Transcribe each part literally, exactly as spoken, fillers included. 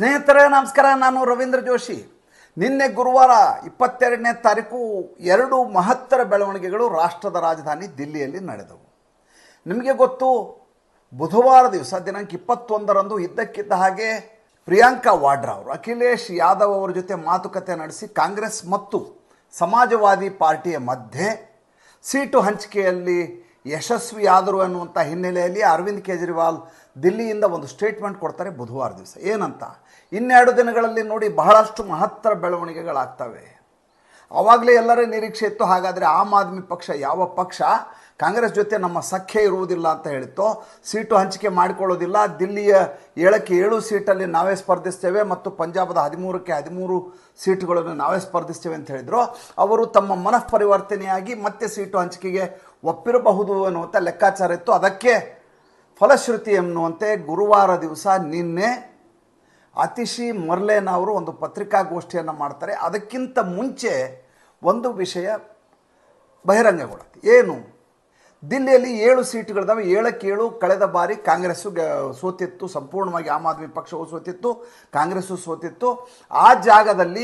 ಸ್ನೇಹಿತರೆ ನಮಸ್ಕಾರ. ನಾನು ರವೀಂದ್ರ ಜೋಶಿ. ನಿನ್ನೆ ಗುರುವಾರ ಇಪ್ಪತ್ತೆರಡನೇ ತಾರೀಕು ಎರಡು ಮಹತ್ತರ ಬೆಳವಣಿಗೆಗಳು ರಾಷ್ಟ್ರದ ರಾಜಧಾನಿ ದಿಲ್ಲಿಯಲ್ಲಿ ನಡೆದವು. ನಿಮಗೆ ಗೊತ್ತು, ಬುಧವಾರ ದಿವಸ ದಿನಾಂಕ ಇಪ್ಪತ್ತೊಂದರಂದು ಇದ್ದಕ್ಕಿದ್ದ ಹಾಗೆ ಪ್ರಿಯಾಂಕಾ ವಾಡ್ರಾ ಅವರು ಅಖಿಲೇಶ್ ಯಾದವ್ ಅವರ ಜೊತೆ ಮಾತುಕತೆ ನಡೆಸಿ ಕಾಂಗ್ರೆಸ್ ಮತ್ತು ಸಮಾಜವಾದಿ ಪಾರ್ಟಿಯ ಮಧ್ಯೆ ಸೀಟು ಹಂಚಿಕೆಯಲ್ಲಿ ಯಶಸ್ವಿಯಾದರು ಅನ್ನುವಂಥ ಹಿನ್ನೆಲೆಯಲ್ಲಿ ಅರವಿಂದ್ ಕೇಜ್ರಿವಾಲ್ ದಿಲ್ಲಿಯಿಂದ ಒಂದು ಸ್ಟೇಟ್ಮೆಂಟ್ ಕೊಡ್ತಾರೆ ಬುಧವಾರ ದಿವಸ. ಏನಂತ, ಇನ್ನೆರಡು ದಿನಗಳಲ್ಲಿ ನೋಡಿ ಬಹಳಷ್ಟು ಮಹತ್ತರ ಬೆಳವಣಿಗೆಗಳಾಗ್ತವೆ. ಆವಾಗಲೇ ಎಲ್ಲರ ನಿರೀಕ್ಷೆ ಇತ್ತು, ಹಾಗಾದರೆ ಆಮ್ ಆದ್ಮಿ ಪಕ್ಷ ಯಾವ ಪಕ್ಷ ಕಾಂಗ್ರೆಸ್ ಜೊತೆ ನಮ್ಮ ಸಖ್ಯ ಇರುವುದಿಲ್ಲ ಅಂತ ಹೇಳಿತ್ತು, ಸೀಟು ಹಂಚಿಕೆ ಮಾಡಿಕೊಳ್ಳೋದಿಲ್ಲ, ದಿಲ್ಲಿಯ ಏಳಕ್ಕೆ ಏಳು ಸೀಟಲ್ಲಿ ನಾವೇ ಸ್ಪರ್ಧಿಸ್ತೇವೆ ಮತ್ತು ಪಂಜಾಬದ ಹದಿಮೂರಕ್ಕೆ ಹದಿಮೂರು ಸೀಟುಗಳನ್ನು ನಾವೇ ಸ್ಪರ್ಧಿಸ್ತೇವೆ ಅಂತ ಹೇಳಿದರು. ಅವರು ತಮ್ಮ ಮನಃ ಪರಿವರ್ತನೆಯಾಗಿ ಮತ್ತೆ ಸೀಟು ಹಂಚಿಕೆಗೆ ಒಪ್ಪಿರಬಹುದು ಅನ್ನುವಂಥ ಲೆಕ್ಕಾಚಾರ ಇತ್ತು. ಅದಕ್ಕೆ ಫಲಶ್ರುತಿ ಎನ್ನುವಂತೆ ಗುರುವಾರ ದಿವಸ ನಿನ್ನೆ ಅತಿಶಿ ಮರ್ಲೇನ್ ಅವರು ಒಂದು ಪತ್ರಿಕಾಗೋಷ್ಠಿಯನ್ನು ಮಾಡ್ತಾರೆ. ಅದಕ್ಕಿಂತ ಮುಂಚೆ ಒಂದು ವಿಷಯ ಬಹಿರಂಗಗೊಳ್ಳುತ್ತೆ. ಏನು, ದಿಲ್ಲಿಯಲ್ಲಿ ಏಳು ಸೀಟುಗಳಿದ್ದಾವೆ, ಏಳಕ್ಕೆ ಏಳು ಕಳೆದ ಬಾರಿ ಕಾಂಗ್ರೆಸ್ಸು ಸೋತಿತ್ತು, ಸಂಪೂರ್ಣವಾಗಿ ಆಮ್ ಆದ್ಮಿ ಪಕ್ಷವು ಸೋತಿತ್ತು, ಕಾಂಗ್ರೆಸ್ಸು ಸೋತಿತ್ತು. ಆ ಜಾಗದಲ್ಲಿ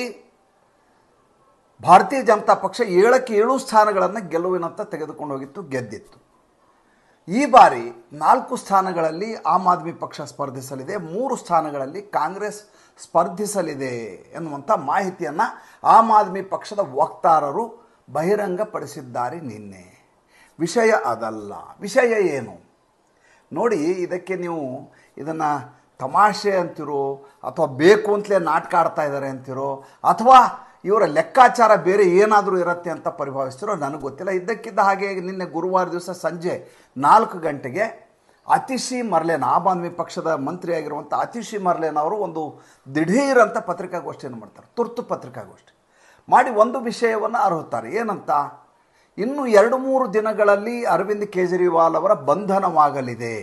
ಭಾರತೀಯ ಜನತಾ ಪಕ್ಷ ಏಳಕ್ಕೆ ಏಳು ಸ್ಥಾನಗಳನ್ನು ಗೆಲುವಿನತ್ತ ತೆಗೆದುಕೊಂಡು ಹೋಗಿತ್ತು, ಗೆದ್ದಿತ್ತು. ಈ ಬಾರಿ ನಾಲ್ಕು ಸ್ಥಾನಗಳಲ್ಲಿ ಆಮ್ ಆದ್ಮಿ ಪಕ್ಷ ಸ್ಪರ್ಧಿಸಲಿದೆ, ಮೂರು ಸ್ಥಾನಗಳಲ್ಲಿ ಕಾಂಗ್ರೆಸ್ ಸ್ಪರ್ಧಿಸಲಿದೆ ಎನ್ನುವಂಥ ಮಾಹಿತಿಯನ್ನು ಆಮ್ ಆದ್ಮಿ ಪಕ್ಷದ ವಕ್ತಾರರು ಬಹಿರಂಗಪಡಿಸಿದ್ದಾರೆ ನಿನ್ನೆ. ವಿಷಯ ಅದಲ್ಲ. ವಿಷಯ ಏನು ನೋಡಿ, ಇದಕ್ಕೆ ನೀವು ಇದನ್ನು ತಮಾಷೆ ಅಂತಿರೋ ಅಥವಾ ಬೇಕು ಅಂತಲೇ ನಾಟಕ ಆಡ್ತಾ ಇದ್ದಾರೆ ಅಂತಿರೋ ಅಥವಾ ಇವರ ಲೆಕ್ಕಾಚಾರ ಬೇರೆ ಏನಾದರೂ ಇರುತ್ತೆ ಅಂತ ಪರಿಭಾವಿಸ್ತಿರೋ ನನಗೆ ಗೊತ್ತಿಲ್ಲ. ಇದ್ದಕ್ಕಿದ್ದ ಹಾಗೆ ನಿನ್ನೆ ಗುರುವಾರ ದಿವಸ ಸಂಜೆ ನಾಲ್ಕು ಗಂಟೆಗೆ ಅತಿಶಿ ಮರ್ಲೇನ್, ಆಮ್ ಆದ್ಮಿ ಪಕ್ಷದ ಮಂತ್ರಿಯಾಗಿರುವಂಥ ಅತಿಶಿ ಮರ್ಲೇನ್ ಅವರು ಒಂದು ದಿಢೀರ್ ಅಂತ ಪತ್ರಿಕಾಗೋಷ್ಠಿಯನ್ನು ಮಾಡ್ತಾರೆ, ತುರ್ತು ಪತ್ರಿಕಾಗೋಷ್ಠಿ ಮಾಡಿ ಒಂದು ವಿಷಯವನ್ನು ಅರ್ಹುತ್ತಾರೆ. ಏನಂತ, ಇನ್ನು ಎರಡು ಮೂರು ದಿನಗಳಲ್ಲಿ ಅರವಿಂದ್ ಕೇಜ್ರಿವಾಲ್ ಅವರ ಬಂಧನವಾಗಲಿದೆ.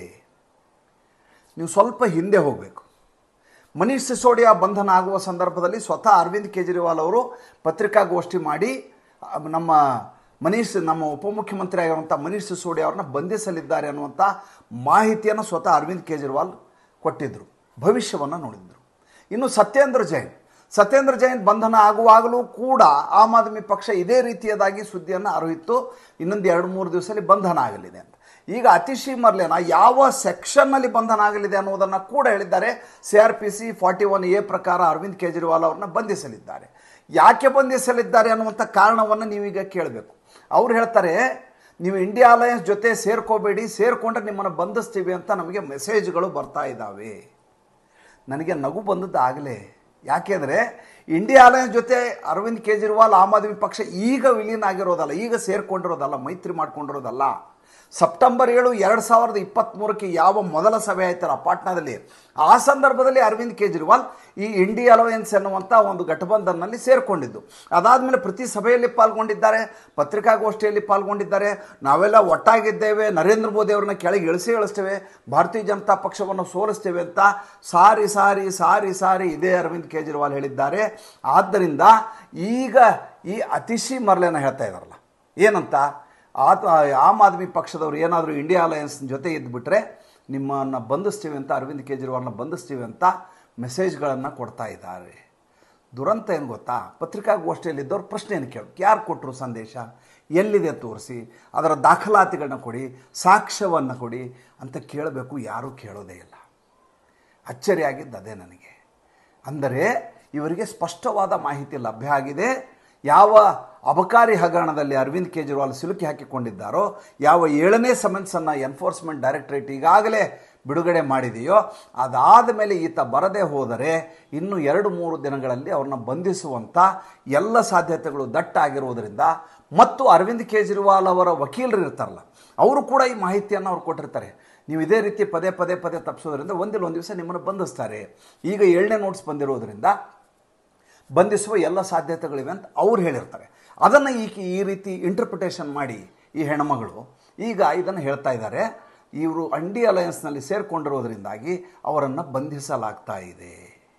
ನೀವು ಸ್ವಲ್ಪ ಹಿಂದೆ ಹೋಗಬೇಕು. ಮನೀಶ್ ಸಿಸೋಡಿಯಾ ಬಂಧನ ಆಗುವ ಸಂದರ್ಭದಲ್ಲಿ ಸ್ವತಃ ಅರವಿಂದ್ ಕೇಜ್ರಿವಾಲ್ ಅವರು ಪತ್ರಿಕಾಗೋಷ್ಠಿ ಮಾಡಿ ನಮ್ಮ ಮನೀಶ್ ನಮ್ಮ ಉಪಮುಖ್ಯಮಂತ್ರಿ ಆಗಿರುವಂಥ ಮನೀಶ್ ಸಿಸೋಡಿಯಾ ಅವ್ರನ್ನ ಬಂಧಿಸಲಿದ್ದಾರೆ ಅನ್ನುವಂಥ ಮಾಹಿತಿಯನ್ನು ಸ್ವತಃ ಅರವಿಂದ್ ಕೇಜ್ರಿವಾಲ್ ಕೊಟ್ಟಿದ್ದರು, ಭವಿಷ್ಯವನ್ನು ನೋಡಿದರು. ಇನ್ನು ಸತ್ಯೇಂದ್ರ ಜೈನ್ ಸತ್ಯೇಂದ್ರ ಜೈನ್ ಬಂಧನ ಆಗುವಾಗಲೂ ಕೂಡ ಆಮ್ ಆದ್ಮಿ ಪಕ್ಷ ಇದೇ ರೀತಿಯದಾಗಿ ಸುದ್ದಿಯನ್ನು ಅರಿಯಿತು, ಇನ್ನೊಂದು ಎರಡು ಮೂರು ದಿವಸದಲ್ಲಿ ಬಂಧನ ಆಗಲಿದೆ ಅಂತ. ಈಗ ಅತಿಶಿ ಮರ್ಲೇನ ಯಾವ ಸೆಕ್ಷನ್ನಲ್ಲಿ ಬಂಧನ ಆಗಲಿದೆ ಅನ್ನೋದನ್ನು ಕೂಡ ಹೇಳಿದ್ದಾರೆ. C R P C forty one A ಪ್ರಕಾರ ಅರವಿಂದ್ ಕೇಜ್ರಿವಾಲ್ ಅವ್ರನ್ನ ಬಂಧಿಸಲಿದ್ದಾರೆ. ಯಾಕೆ ಬಂಧಿಸಲಿದ್ದಾರೆ ಅನ್ನುವಂಥ ಕಾರಣವನ್ನು ನೀವೀಗ ಕೇಳಬೇಕು. ಅವ್ರು ಹೇಳ್ತಾರೆ, ನೀವು ಇಂಡಿಯಾ ಅಲಯನ್ಸ್ ಜೊತೆ ಸೇರ್ಕೋಬೇಡಿ, ಸೇರಿಕೊಂಡ್ರೆ ನಿಮ್ಮನ್ನು ಬಂಧಿಸ್ತೀವಿ ಅಂತ ನಮಗೆ ಮೆಸೇಜ್ಗಳು ಬರ್ತಾ ಇದ್ದಾವೆ. ನನಗೆ ನಗು ಬಂದದ್ದು ಆಗಲೇ. ಯಾಕೆಂದರೆ ಇಂಡಿಯಾ ಅಲಯನ್ಸ್ ಜೊತೆ ಅರವಿಂದ್ ಕೇಜ್ರಿವಾಲ್ ಆಮ್ ಆದ್ಮಿ ಪಕ್ಷ ಈಗ ವಿಲೀನ ಆಗಿರೋದಲ್ಲ, ಈಗ ಸೇರಿಕೊಂಡಿರೋದಲ್ಲ, ಮೈತ್ರಿ ಮಾಡ್ಕೊಂಡಿರೋದಲ್ಲ. ಸೆಪ್ಟೆಂಬರ್ ಏಳು ಎರಡು ಸಾವಿರದ ಇಪ್ಪತ್ತ್ಮೂರಕ್ಕೆ ಯಾವ ಮೊದಲ ಸಭೆ ಆಯ್ತಲ್ಲ ಪಾಟ್ನಾದಲ್ಲಿ, ಆ ಸಂದರ್ಭದಲ್ಲಿ ಅರವಿಂದ್ ಕೇಜ್ರಿವಾಲ್ ಈ ಇಂಡಿಯಾ ಅಲಯನ್ಸ್ ಎನ್ನುವಂಥ ಒಂದು ಗಠಬಂಧನ್ನಲ್ಲಿ ಸೇರಿಕೊಂಡಿದ್ದು. ಅದಾದಮೇಲೆ ಪ್ರತಿ ಸಭೆಯಲ್ಲಿ ಪಾಲ್ಗೊಂಡಿದ್ದಾರೆ, ಪತ್ರಿಕಾಗೋಷ್ಠಿಯಲ್ಲಿ ಪಾಲ್ಗೊಂಡಿದ್ದಾರೆ. ನಾವೆಲ್ಲ ಒಟ್ಟಾಗಿದ್ದೇವೆ, ನರೇಂದ್ರ ಮೋದಿ ಅವ್ರನ್ನ ಕೆಳಗೆ ಇಳಿಸಿ ಇಳಿಸ್ತೇವೆ, ಭಾರತೀಯ ಜನತಾ ಪಕ್ಷವನ್ನು ಸೋಲಿಸ್ತೇವೆ ಅಂತ ಸಾರಿ ಸಾರಿ ಸಾರಿ ಸಾರಿ ಇದೇ ಅರವಿಂದ್ ಕೇಜ್ರಿವಾಲ್ ಹೇಳಿದ್ದಾರೆ. ಆದ್ದರಿಂದ ಈಗ ಈ ಅತಿಶಿ ಮರ್ಲೇನ ಹೇಳ್ತಾ ಇದ್ದಾರಲ್ಲ, ಏನಂತ, ಆತ ಆಮ್ ಆದ್ಮಿ ಪಕ್ಷದವರು ಏನಾದರೂ ಇಂಡಿಯಾ ಅಲಯನ್ಸ್ ಜೊತೆ ಇದ್ದುಬಿಟ್ರೆ ನಿಮ್ಮನ್ನು ಬಂಧಿಸ್ತೀವಿ ಅಂತ, ಅರವಿಂದ್ ಕೇಜ್ರಿವಾಲ್ನ ಬಂಧಿಸ್ತೀವಿ ಅಂತ ಮೆಸೇಜ್ಗಳನ್ನು ಕೊಡ್ತಾ ಇದ್ದಾರೆ. ದುರಂತ ಏನು ಗೊತ್ತಾ, ಪತ್ರಿಕಾಗೋಷ್ಠಿಯಲ್ಲಿದ್ದವ್ರು ಪ್ರಶ್ನೆಯನ್ನು ಕೇಳಬೇಕು, ಯಾರು ಕೊಟ್ಟರು ಸಂದೇಶ, ಎಲ್ಲಿದೆ ತೋರಿಸಿ, ಅದರ ದಾಖಲಾತಿಗಳನ್ನ ಕೊಡಿ, ಸಾಕ್ಷ್ಯವನ್ನು ಕೊಡಿ ಅಂತ ಕೇಳಬೇಕು. ಯಾರೂ ಕೇಳೋದೇ ಇಲ್ಲ. ಅಚ್ಚರಿಯಾಗಿದ್ದು ಅದೇ ನನಗೆ. ಅಂದರೆ ಇವರಿಗೆ ಸ್ಪಷ್ಟವಾದ ಮಾಹಿತಿ ಲಭ್ಯ ಆಗಿದೆ. ಯಾವ ಅಬಕಾರಿ ಹಗರಣದಲ್ಲಿ ಅರವಿಂದ್ ಕೇಜ್ರಿವಾಲ್ ಸಿಲುಕಿ ಹಾಕಿಕೊಂಡಿದ್ದಾರೋ, ಯಾವ ಏಳನೇ ಸಮನ್ಸನ್ನು ಎನ್ಫೋರ್ಸ್ಮೆಂಟ್ ಡೈರೆಕ್ಟರೇಟ್ ಈಗಾಗಲೇ ಬಿಡುಗಡೆ ಮಾಡಿದೆಯೋ, ಅದಾದ ಮೇಲೆ ಈತ ಬರದೇ ಹೋದರೆ ಇನ್ನು ಎರಡು ಮೂರು ದಿನಗಳಲ್ಲಿ ಅವ್ರನ್ನ ಬಂಧಿಸುವಂಥ ಎಲ್ಲ ಸಾಧ್ಯತೆಗಳು ದಟ್ಟಾಗಿರುವುದರಿಂದ, ಮತ್ತು ಅರವಿಂದ್ ಕೇಜ್ರಿವಾಲ್ ಅವರ ವಕೀಲರು ಇರ್ತಾರಲ್ಲ, ಅವರು ಕೂಡ ಈ ಮಾಹಿತಿಯನ್ನು ಅವ್ರು ಕೊಟ್ಟಿರ್ತಾರೆ. ನೀವು ಇದೇ ರೀತಿ ಪದೇ ಪದೇ ಪದೇ ತಪ್ಪಿಸೋದ್ರಿಂದ ಒಂದಿಲ್ಲ ಒಂದು ದಿವಸ ನಿಮ್ಮನ್ನು ಬಂಧಿಸ್ತಾರೆ. ಈಗ ಏಳನೇ ನೋಟ್ಸ್ ಬಂದಿರೋದ್ರಿಂದ ಬಂಧಿಸುವ ಎಲ್ಲ ಸಾಧ್ಯತೆಗಳಿವೆ ಅಂತ ಅವ್ರು ಹೇಳಿರ್ತಾರೆ. ಅದನ್ನು ಈಗ ಈ ರೀತಿ ಇಂಟರ್ಪ್ರಿಟೇಷನ್ ಮಾಡಿ ಈ ಹೆಣ್ಮಗಳು ಈಗ ಇದನ್ನು ಹೇಳ್ತಾ ಇದ್ದಾರೆ, ಇವರು ಇಂಡಿಯಾ ಅಲಯನ್ಸ್ನಲ್ಲಿ ಸೇರಿಕೊಂಡಿರೋದ್ರಿಂದಾಗಿ ಅವರನ್ನು ಬಂಧಿಸಲಾಗ್ತಾ ಇದೆ.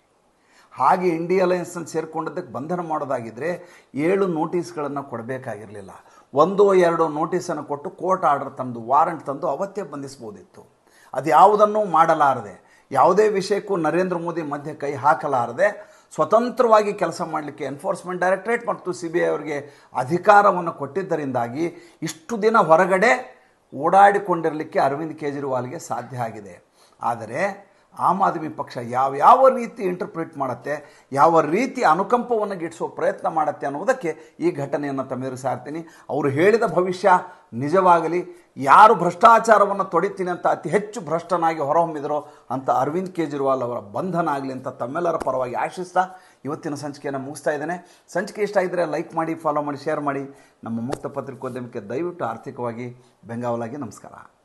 ಹಾಗೆ ಇಂಡಿಯಾ ಅಲಯನ್ಸ್ನಲ್ಲಿ ಸೇರಿಕೊಂಡಿದ್ದಕ್ಕೆ ಬಂಧನ ಮಾಡೋದಾಗಿದ್ದರೆ ಏಳು ನೋಟಿಸ್ಗಳನ್ನು ಕೊಡಬೇಕಾಗಿರಲಿಲ್ಲ. ಒಂದೋ ಎರಡೋ ನೋಟಿಸನ್ನು ಕೊಟ್ಟು ಕೋರ್ಟ್ ಆರ್ಡರ್ ತಂದು ವಾರಂಟ್ ತಂದು ಅವತ್ತೇ ಬಂಧಿಸ್ಬೋದಿತ್ತು. ಅದು ಯಾವುದನ್ನೂ ಮಾಡಲಾರದೆ ಯಾವುದೇ ವಿಷಯಕ್ಕೂ ನರೇಂದ್ರ ಮೋದಿ ಮಧ್ಯೆ ಕೈ ಹಾಕಲಾರದೆ ಸ್ವತಂತ್ರವಾಗಿ ಕೆಲಸ ಮಾಡಲಿಕ್ಕೆ ಎನ್ಫೋರ್ಸ್ಮೆಂಟ್ ಡೈರೆಕ್ಟರೇಟ್ ಮತ್ತು ಸಿ ಬಿ ಐ ಅವರಿಗೆ ಅಧಿಕಾರವನ್ನು ಕೊಟ್ಟಿದ್ದರಿಂದಾಗಿ ಇಷ್ಟು ದಿನ ಹೊರಗಡೆ ಓಡಾಡಿಕೊಂಡಿರಲಿಕ್ಕೆ ಅರವಿಂದ್ ಕೇಜ್ರಿವಾಲ್ಗೆ ಸಾಧ್ಯ ಆಗಿದೆ. ಆದರೆ ಆಮ್ ಆದ್ಮಿ ಪಕ್ಷ ಯಾವ ಯಾವ ರೀತಿ ಇಂಟರ್ಪ್ರಿಟ್ ಮಾಡುತ್ತೆ, ಯಾವ ರೀತಿ ಅನುಕಂಪವನ್ನು ಗಿಟ್ಟಿಸೋ ಪ್ರಯತ್ನ ಮಾಡುತ್ತೆ ಅನ್ನೋದಕ್ಕೆ ಈ ಘಟನೆಯನ್ನು ತಮ್ಮೆದುರು ಸಾರ್ತೀನಿ. ಅವರು ಹೇಳಿದ ಭವಿಷ್ಯ ನಿಜವಾಗಲಿ, ಯಾರು ಭ್ರಷ್ಟಾಚಾರವನ್ನು ತೊಡಿತೀನಿ ಅಂತ ಅತಿ ಹೆಚ್ಚು ಭ್ರಷ್ಟನಾಗಿ ಹೊರಹೊಮ್ಮಿದರೋ ಅಂತ ಅರವಿಂದ್ ಕೇಜ್ರಿವಾಲ್ ಅವರ ಬಂಧನ ಆಗಲಿ ಅಂತ ತಮ್ಮೆಲ್ಲರ ಪರವಾಗಿ ಆಶಿಸ್ತಾ ಇವತ್ತಿನ ಸಂಚಿಕೆಯನ್ನು ಮುಗಿಸ್ತಾ ಇದ್ದೇನೆ. ಸಂಚಿಕೆ ಇಷ್ಟ ಆಗಿದ್ದರೆ ಲೈಕ್ ಮಾಡಿ, ಫಾಲೋ ಮಾಡಿ, ಶೇರ್ ಮಾಡಿ. ನಮ್ಮ ಮುಕ್ತ ಪತ್ರಿಕೋದ್ಯಮಕ್ಕೆ ದಯವಿಟ್ಟು ಆರ್ಥಿಕವಾಗಿ ಬೆಂಗಾವಲಾಗಿ. ನಮಸ್ಕಾರ.